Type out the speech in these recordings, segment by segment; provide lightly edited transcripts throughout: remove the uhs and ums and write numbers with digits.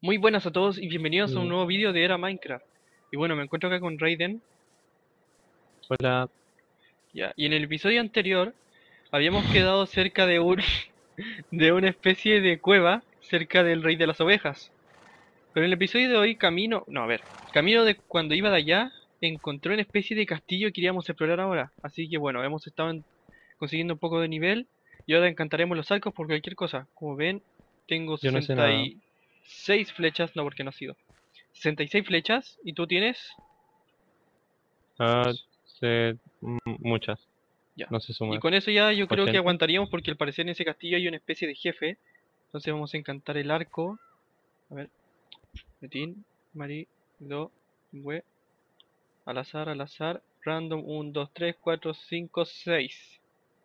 Muy buenas a todos y bienvenidos a un Mm, nuevo vídeo de Era Minecraft. Y bueno, me encuentro acá con Raiden. Hola, Ya, y en el episodio anterior habíamos quedado cerca de de una especie de cueva cerca del Rey de las Ovejas. Pero en el episodio de hoy camino de cuando iba de allá, encontré una especie de castillo que queríamos explorar ahora. Así que bueno, hemos estado consiguiendo un poco de nivel y ahora encantaremos los arcos por cualquier cosa. Como ven, tengo yo no sé sesenta nada. y seis flechas, no porque no ha sido. 66 flechas y tú tienes... Ah, sé muchas, Ya. no sé Y sumar. con eso ya yo creo que 80. aguantaríamos porque al parecer en ese castillo hay una especie de jefe. Entonces vamos a encantar el arco. A ver. Metín, Mari, Do, Bue, al azar. Random, 1, 2, 3, 4, 5, 6.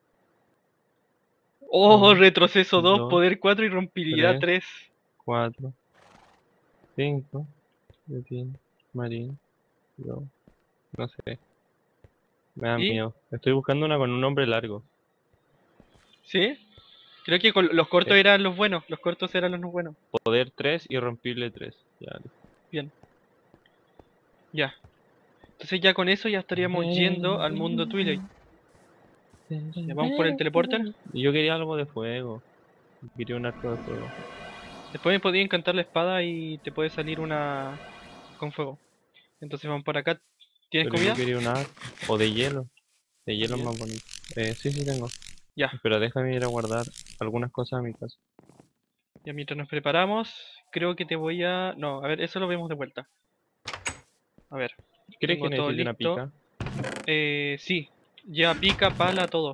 Oh, 1, retroceso 2, 2, poder 4 y rompibilidad 3, 3. 4, 5, Betín, Marín, yo, no sé, me da ¿Y? miedo. Estoy buscando una con un nombre largo. ¿Sí? Creo que con los cortos Sí. eran los buenos. Los cortos eran los no buenos. Poder 3 y rompible 3. Ya, listo. Bien, ya. Entonces ya con eso ya estaríamos yendo al mundo Twilight. Ya vamos por el teleporter. Y yo quería algo de fuego. Quería un arco de fuego. Después me podía encantar la espada y te puede salir una con fuego. Entonces vamos por acá. ¿Tienes Pero yo comida? quería un arco. O de hielo. De hielo es Bien. más bonito. Sí, sí tengo. Ya, Pero déjame ir a guardar algunas cosas a mi casa. ya mientras nos preparamos, creo que te voy a... No, a ver, eso lo vemos de vuelta. A ver, ¿Crees que tengo todo necesite una listo. pica? Sí, ya pica, pala, todo.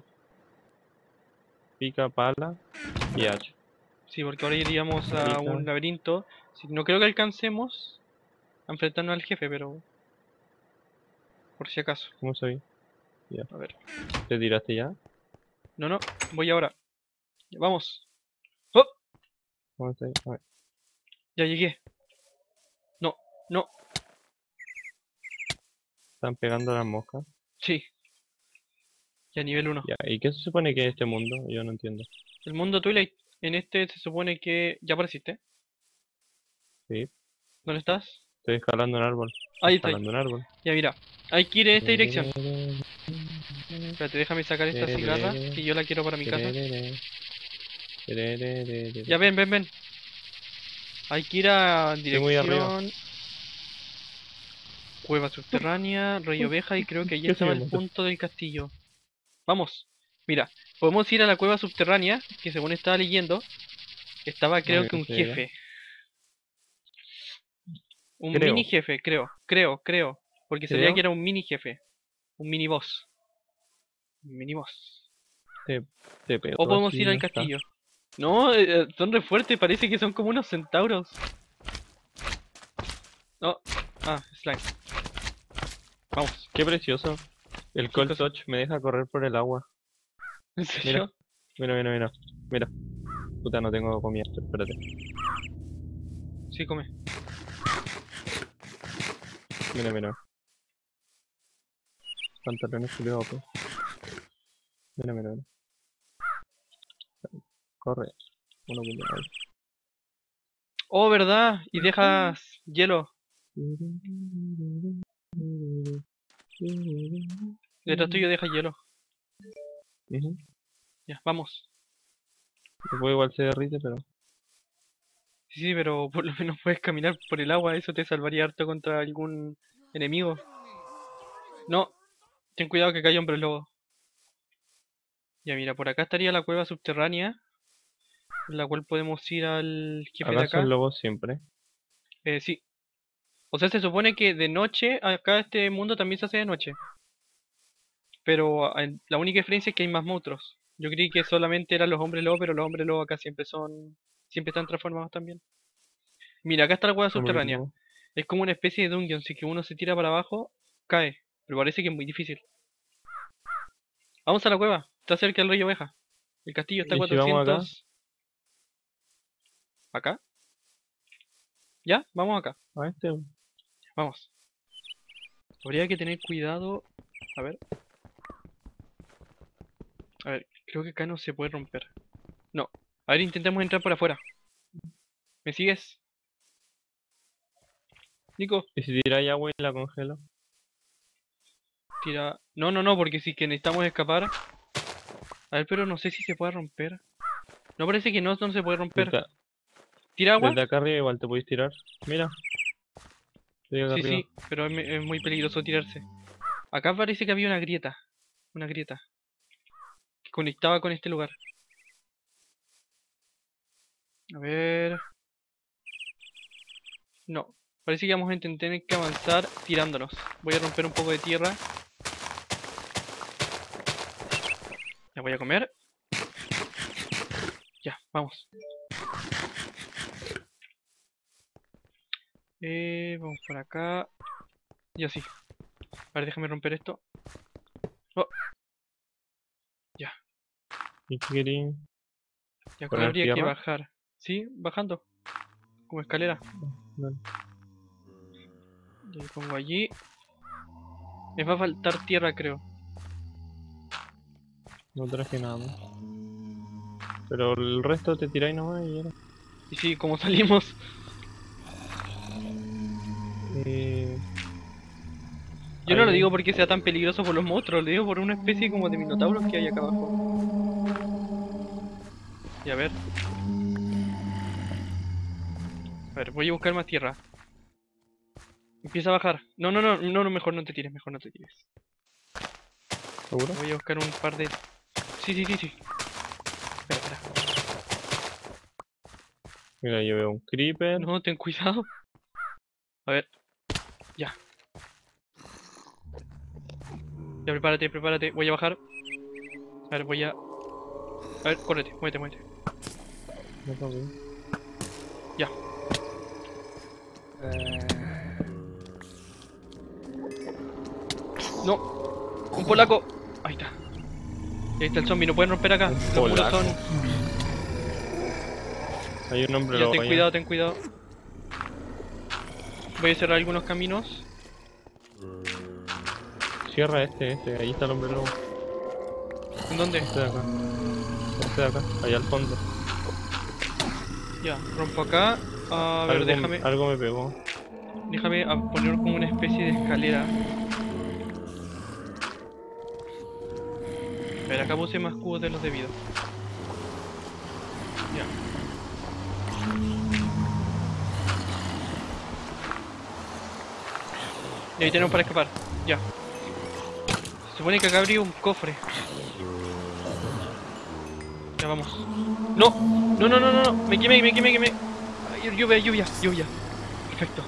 Pica, pala y hacha. Sí, porque ahora iríamos a Pica, un laberinto. Sí, no creo que alcancemos a enfrentarnos al jefe, pero por si acaso. ¿cómo soy? Ya. A ver. ¿Te tiraste ya? No, no, voy ahora. Ya, vamos. ¡Oh! ¿Cómo estoy? A ver. Ya llegué. No, no, Están pegando las moscas. sí, ya nivel uno. Ya. ¿Y qué se supone que es este mundo? Yo no entiendo. El mundo Twilight, en este se supone que... ¿Ya apareciste? Sí. ¿Dónde estás? Estoy escalando un árbol. Ahí estoy. Escalando un árbol. Ya mira, hay que ir en esta dirección. Espérate, déjame sacar esta cigarra, que yo la quiero para mi casa. Ya ven, ven, ven. Hay que ir a Estoy muy arriba. dirección cueva subterránea, rey oveja y creo que ahí ¿Qué se estaba me el mató? punto del castillo. Vamos. Mira, podemos ir a la cueva subterránea, que según estaba leyendo, estaba A creo ver, que un espera. jefe. Un mini Creo. jefe, creo. Porque se veía que Creo. era un mini jefe. Un mini boss. Un mini boss. Te, te O pego podemos aquí, ir no al está. castillo. No, son re fuertes, parece que son como unos centauros. No, slime. Vamos. Qué precioso. El ¿Qué Cold cosa? Touch me deja correr por el agua. ¿En Mira, serio? mira, mira, mira. Mira. Puta, no tengo comida. Espérate. Sí, come. Mira, mira. Pantalones culiados, pues. Mira, mira, mira. Corre. Uno culiado. Oh, ¿verdad? Y dejas hielo. Detrás tuyo deja hielo. Ujú. Ya, vamos. Después igual se derrite, pero. Sí, sí, pero por lo menos puedes caminar por el agua. Eso te salvaría harto contra algún enemigo. No, ten cuidado que cae hombre lobo. Ya, mira, por acá estaría la cueva subterránea, en la cual podemos ir al jefe de ¿Acaso el acá. lobo siempre? Sí. O sea, se supone que de noche, acá este mundo también se hace de noche. Pero la única diferencia es que hay más monstruos. Yo creí que solamente eran los hombres lobo, pero los hombres lobo acá siempre están transformados también. Mira, acá está la cueva Hombre subterránea. lobo. Es como una especie de dungeon, si que uno se tira para abajo, cae. Pero parece que es muy difícil. Vamos a la cueva, está cerca del rey oveja. El castillo está a ¿Y si vamos acá? 400... ¿Acá? ¿Ya? Vamos acá. A este. Vamos. Habría que tener cuidado. A ver. A ver, creo que acá no se puede romper. No. A ver, intentemos entrar por afuera. ¿Me sigues? Nico, ¿Y si tiráis agua y la congelo? tira... No, no, no, porque si que necesitamos escapar... A ver, pero no sé si se puede romper. No, parece que no, no se puede romper. Desde, ¿Tira agua? desde acá arriba igual te podéis tirar. Mira, estoy acá Sí, arriba. sí, pero es muy peligroso tirarse. Acá parece que había una grieta. Una grieta. Que conectaba con este lugar. A ver... No. Parece que vamos a tener que avanzar tirándonos. Voy a romper un poco de tierra. La voy a comer. Ya, vamos. Vamos por acá. Y así. A ver, déjame romper esto. Oh, ya. ¿Y qué queréis? Y acá ¿Poner habría que tierra? bajar. ¿Sí? Bajando. Como escalera. Dale. Y ahí pongo allí. Me va a faltar tierra, creo. No traje nada más. Pero el resto te tiráis nomás y ya era. Y sí, como salimos. Eh, Yo no lo ahí, digo porque sea tan peligroso por los monstruos. Lo digo por una especie como de minotauros que hay acá abajo. Y a ver. A ver, voy a buscar más tierra. Empieza a bajar. No, no, no, no, no, mejor no te tires, mejor no te tires. ¿seguro? Voy a buscar un par de... Sí, sí, sí, sí. Espera, espera. Mira, yo veo un creeper. No, ten cuidado. A ver, ya. Ya, prepárate, prepárate. Voy a bajar. A ver, voy a... A ver, córrete, muévete, muévete. No sabía. Ya. No, un polaco. Ahí está. Y ahí está el zombie, no pueden romper acá. Un Los muros polaco. son... Hay un hombre Ya, lobo ten allá. cuidado, ten cuidado. Voy a cerrar algunos caminos. Cierra este. Ahí está el hombre lobo. ¿En dónde? Este de acá. Este de acá. Allá al fondo. Ya, rompo acá. A ver, déjame... Algo me pegó. Déjame poner como una especie de escalera. A ver, acá puse más cubos de los debidos. Ya. Y ahí tenemos para escapar. Ya. Se supone que acá habría un cofre. Ya vamos. ¡No! ¡No, no, no, no! No. Me quemé, me quemé, quemé. Ay, lluvia, lluvia, lluvia. Perfecto.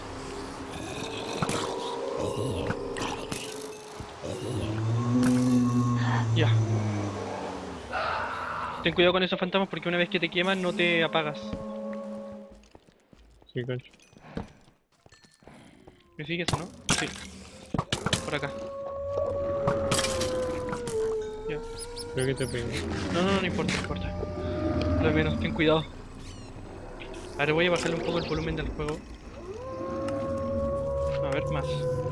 Ya. Ten cuidado con esos fantasmas porque una vez que te queman no te apagas. Sí, cacho. ¿Me sigues o no? Sí. Por acá. Ya. Creo que te pegó. No, no, no, no importa, no importa. Lo de menos, ten cuidado. Ahora voy a bajarle un poco el volumen del juego. A ver, más.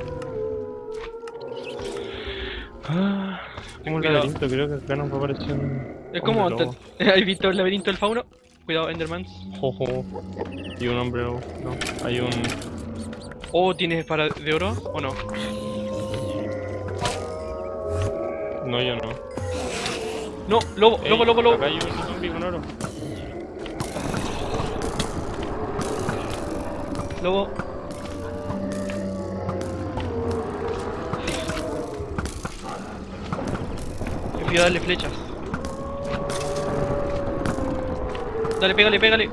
Ah, ten Como un cuidado. laberinto, creo que acá nos va a aparecer un Es como... hombre lobo. ¿Has visto el laberinto del fauno? Cuidado, Endermans. Jojo. Y un hombre lobo. No, hay un... ¿O tienes para de oro o no? No, yo no. No, lobo, Ey, lobo, lobo, lobo. acá hay un zombie con oro. Lobo. Prefiero darle flechas. Dale, pégale, pégale.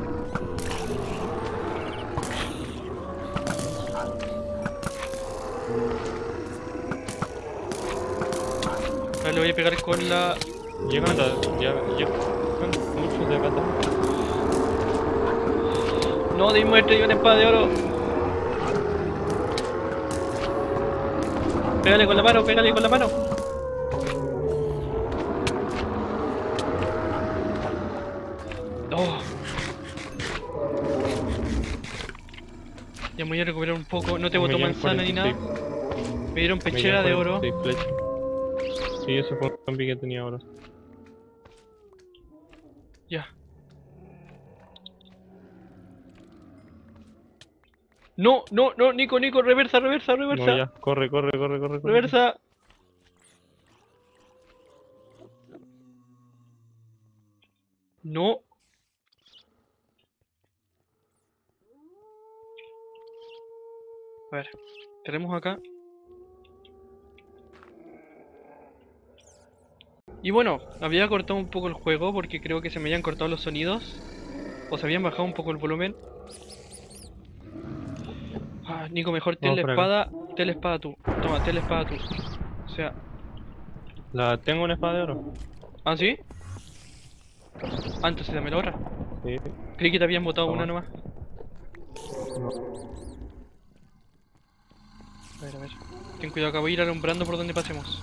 Ahora le voy a pegar con la... Llegan muchos de acá atrás. No, de muerte y una espada de oro. Pégale con la mano, pégale con la mano. Oh. Ya me voy a recuperar un poco. No te botó manzana ni nada. Me dieron pechera de oro. Flechas. Sí, eso fue un zombie que tenía oro. Ya. No, no, no, Nico, Nico, reversa, reversa, No, reversa. ya. Corre, corre, corre, corre, corre. Reversa. No. A ver, tenemos acá. Y bueno, había cortado un poco el juego porque creo que se me habían cortado los sonidos. O se habían bajado un poco el volumen. Ah, Nico, mejor ten Vamos la por acá. espada. Ten la espada tú. Toma, ten la espada tú. O sea. Tengo una espada de oro. ¿Ah, sí? Ah, entonces dame la otra. Sí. Creí que te habían botado una Toma. nomás. No. A ver, a ver. Ten cuidado, acá voy a ir alumbrando por donde pasemos.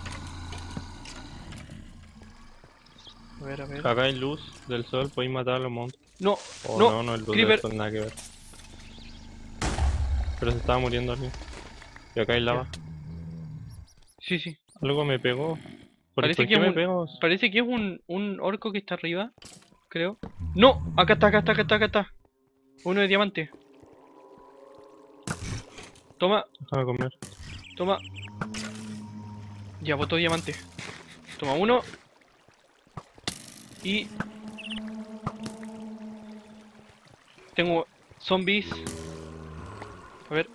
A ver, a ver. Acá hay luz del sol, podéis matar a los monstruos. No, Oh, no, no, no es luz del Creeper. sol, nada que ver. Pero se estaba muriendo alguien. Y acá hay lava. Sí, sí. Algo me pegó. ¿Por Parece que qué es me un. pegó? Parece que es un orco que está arriba. Creo. No, acá está, acá está, acá está, acá está. Uno de diamante. Toma, Déjame comer. toma. Ya, botó diamante. Toma uno. Y tengo zombies. A ver,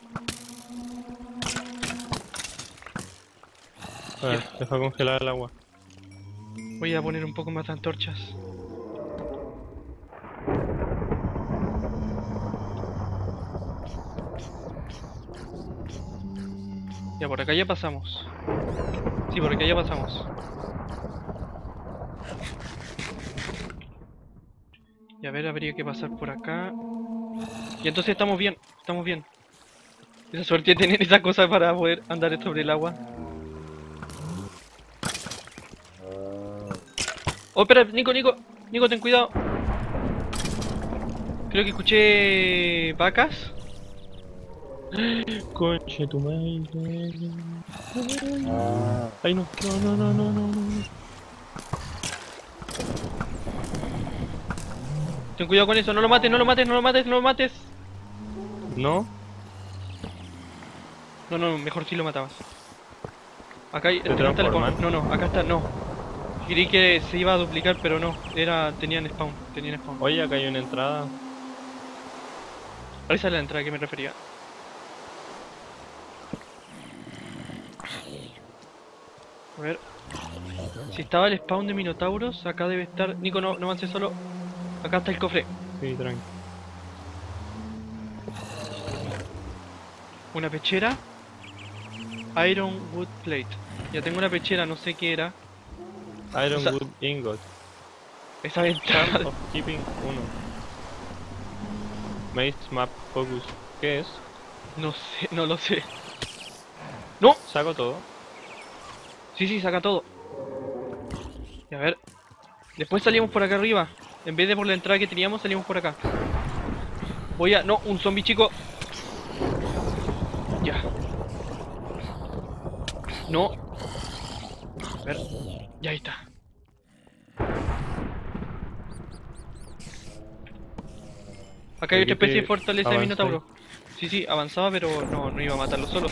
A ver, deja congelar el agua. voy a poner un poco más de antorchas. Ya, por acá ya pasamos. Sí, por acá ya pasamos. Y a ver, habría que pasar por acá. Y entonces estamos bien, estamos bien. Esa suerte de tener esa cosa para poder andar sobre el agua. Oh, espera, Nico, Nico, Nico, ten cuidado. Creo que escuché vacas. Conche tu madre. Ay no, no, no, no, no, no, no. Ten cuidado con eso, no lo mates, no lo mates, no lo mates, no lo mates. ¿No? No, no, mejor si lo matabas. Acá hay, ¿Te no está el spawn. transforman? No, no, acá está, no. Creí que se iba a duplicar, pero no. Tenían spawn, tenían spawn. Oye, acá hay una entrada. Esa es la entrada que me refería. A ver. Si estaba el spawn de minotauros, acá debe estar. Nico, no, no avance solo. Acá está el cofre. Sí, tranqui. Una pechera. Iron Wood Plate. Ya tengo una pechera, no sé qué era. Iron O sea, Wood Ingot. esa Charm ventana. of Keeping 1. Maze Map Focus. ¿Qué es? No sé, no lo sé. ¡No! Saco todo. Sí, sí, saca todo. Y a ver. Después salimos por acá arriba. En vez de por la entrada que teníamos, salimos por acá. Voy a... No, un zombie chico. Ya. No. A ver. Ya ahí está. Acá hay otra especie de fortaleza de Avanzáis. minotauro. Sí, sí, avanzaba, pero no, no iba a matarlo solo.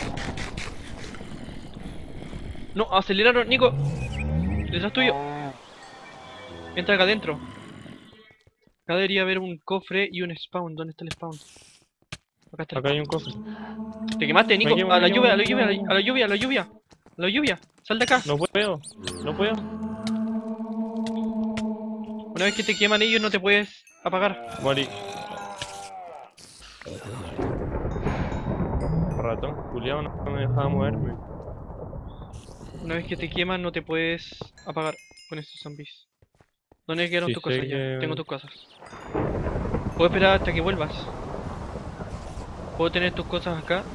No, aceleraron, Nico. Detrás tuyo. Entra acá adentro. Acá debería haber un cofre y un spawn. ¿Dónde está el spawn? Acá está el Acá hay un spawn. cofre. Te quemaste, Nico. Me quemo, A me la quemo, lluvia, a me la lluvia, quemo. a la lluvia, a la lluvia. A la lluvia. Sal de acá. No puedo. No puedo. Una vez que te queman ellos no te puedes apagar. Morí. Ratón, Julián no me dejaba moverme. Una vez que te queman no te puedes apagar con estos zombies. ¿Dónde quedaron Sí tus sé cosas ya? Tengo que... tus cosas. Puedo esperar hasta que vuelvas. Puedo tener tus cosas acá.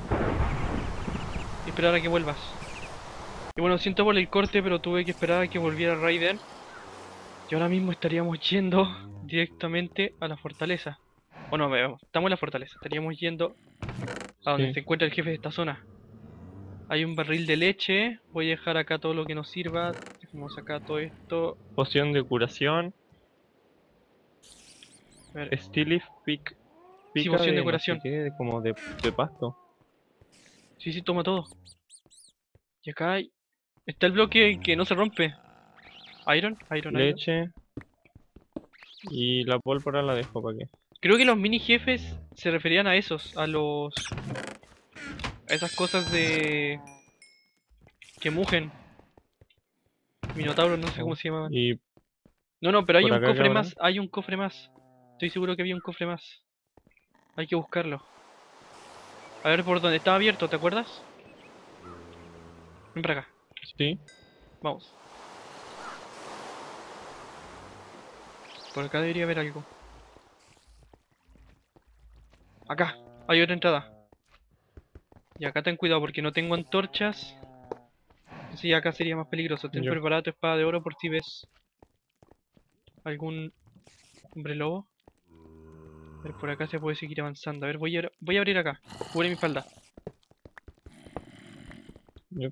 Y esperar a que vuelvas. Y bueno, siento por el corte, pero tuve que esperar a que volviera Raiden. Y ahora mismo estaríamos yendo directamente a la fortaleza. O no, veamos, estamos en la fortaleza. Estaríamos yendo a donde Sí. se encuentra el jefe de esta zona. Hay un barril de leche. Voy a dejar acá todo lo que nos sirva. Dejemos acá todo esto. Poción de curación. A ver, Steelif Pick pica poción de de curación. no sé qué, como de pasto. Sí, sí, toma todo. Y acá está el bloque que no se rompe. Iron. Leche y la pólvora la dejo para qué. Creo que los mini jefes se referían a esos, a esas cosas de que mugen. Minotauros, no sé cómo Oh. se llamaban. Y No, no, pero hay por un acá que cofre habrá. más, hay un cofre más. Estoy seguro que había un cofre más. Hay que buscarlo. A ver por dónde estaba abierto, ¿te acuerdas? Ven para acá, Sí, vamos. Por acá debería haber algo. Acá, hay otra entrada. Y acá ten cuidado porque no tengo antorchas. Sí, acá sería más peligroso. Ten yo. preparada tu espada de oro por si ves algún hombre lobo. A ver, por acá se puede seguir avanzando. A ver, voy a abrir acá. Cubre mi espalda. Yo.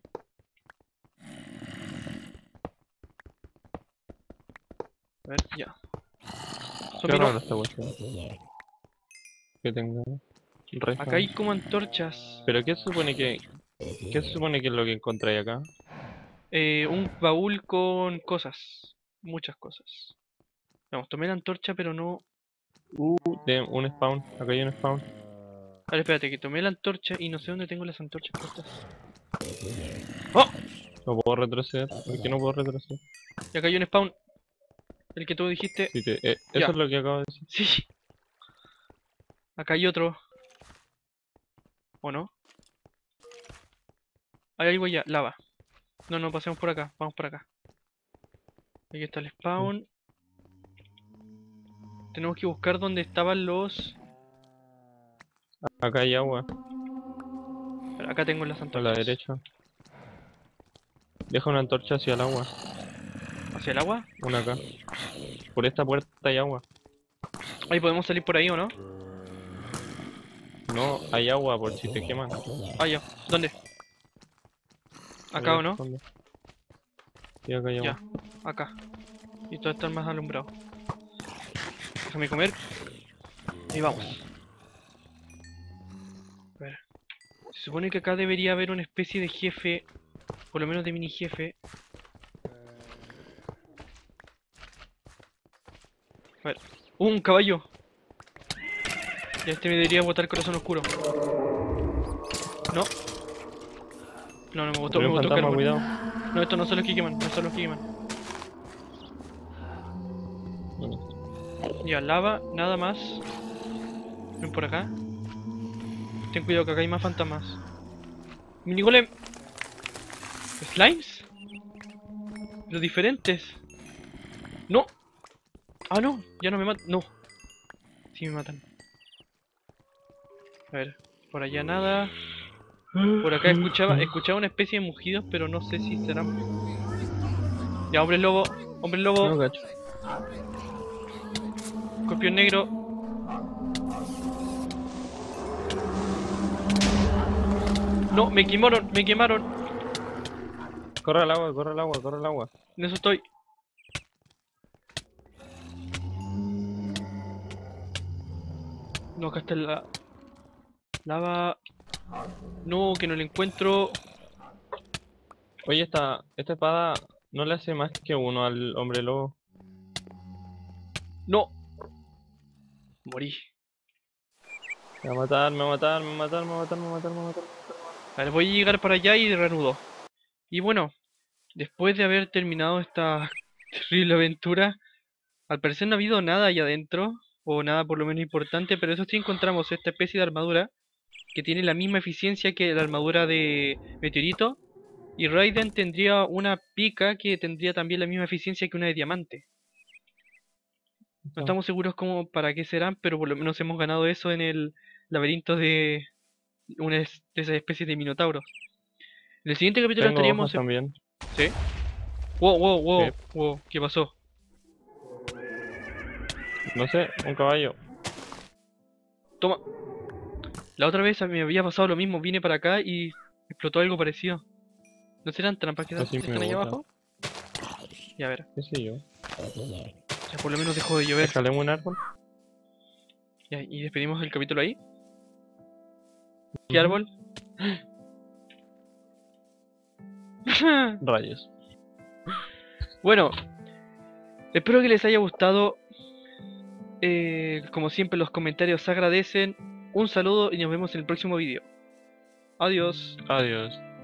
A ver, ya. Qué Zombie no. raro esta cuestión. Que tengo Acá reja. hay como antorchas. Pero ¿qué se supone que... ¿Qué se supone que es lo que encontráis acá? Un baúl con cosas. Muchas cosas. Vamos, tomé la antorcha, pero no. De un spawn. Acá hay un spawn. A ver, espérate, que tomé la antorcha y no sé dónde tengo las antorchas puestas. ¡Oh! No puedo retroceder. ¿Por qué no puedo retroceder? Y acá hay un spawn. El que tú dijiste. Sí, eso Ya. es lo que acabo de decir. Sí. Acá hay otro. ¿O no? Hay algo ya. Lava. No, no, pasemos por acá. Vamos por acá. Aquí está el spawn. Tenemos que buscar dónde estaban los... Acá hay agua. Acá tengo las A la antorchas. derecha. Deja una antorcha hacia el agua. ¿Hacia el agua? Una acá. Por esta puerta hay agua. Ahí podemos salir por ahí, ¿o no? No, hay agua por si te queman. Ah, ya. ¿Dónde? A ¿Acá o ver, no? ¿dónde? Sí, acá hay Ya. agua. Acá. Y todo está más alumbrado. Déjame comer. Y vamos. A ver. Se supone que acá debería haber una especie de jefe. Por lo menos de mini jefe. A ver. Un caballo! Ya este me debería botar corazón oscuro. No. No, no me botó, Pero me un botó fantasma, carbón. cuidado. No, estos no son los que queman, no son los que queman. ¿Dónde? Ya, lava, nada más. Ven por acá. Ten cuidado que acá hay más fantasmas. Minigolem. ¿Slimes? Los diferentes. No. Ah, no. Ya no me matan. No. Sí me matan. A ver. Por allá nada. Por acá escuchaba una especie de mugidos, pero no sé si serán. Ya, hombre lobo. Hombre lobo. No, cacho. Escorpión negro. No, me quemaron, me quemaron. Corre al agua, corre al agua, corre al agua. En eso estoy. No, acá está la lava. No, que no le encuentro. Oye, esta espada no le hace más que uno al hombre lobo. No. Morí. Me va a matar, me va a matar, me va a matar, me va a matar, me va a matar, me va a matar. A ver, voy a llegar para allá y reanudo. Y bueno, después de haber terminado esta terrible aventura, al parecer no ha habido nada ahí adentro, o nada por lo menos importante, pero eso sí encontramos esta especie de armadura que tiene la misma eficiencia que la armadura de Meteorito, y Raiden tendría una pica que tendría también la misma eficiencia que una de diamante. No estamos seguros como para qué serán, pero por lo menos hemos ganado eso en el laberinto de de esas especies de minotauros. En el siguiente capítulo Tengo hojas estaríamos... también. ¿Sí? Wow, wow, Sí. wow, wow, ¿qué pasó? No sé, un caballo. Toma. La otra vez me había pasado lo mismo, vine para acá y explotó algo parecido. ¿No serán trampas que Así están me ahí gusta. abajo? Ya, a ver, ¿Qué sé yo? ya por lo menos dejó de llover. Escalemos un árbol. Ya, y despedimos el capítulo ahí. ¿Qué árbol? Rayos. Bueno, espero que les haya gustado. Como siempre, los comentarios se agradecen. Un saludo y nos vemos en el próximo vídeo. Adiós. Adiós.